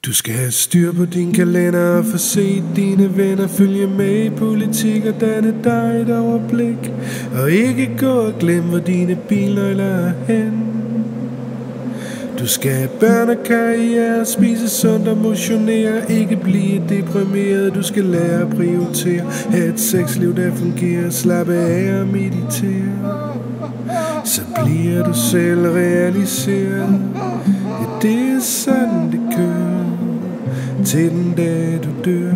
Du skal have styr på din kalender og få set dine venner. Følge med i politik og danne dig et overblik. Og ikke gå og glemme, hvor dine bilnøgler er hen. Du skal have børn og karriere, spise sundt og motionere. Ikke blive deprimeret, du skal lære at prioritere. Ha' et sexliv, der fungerer, slappe af og meditere. Så bliver du selv realiseret. Ja, det er sådan det kører, til den dag du dør.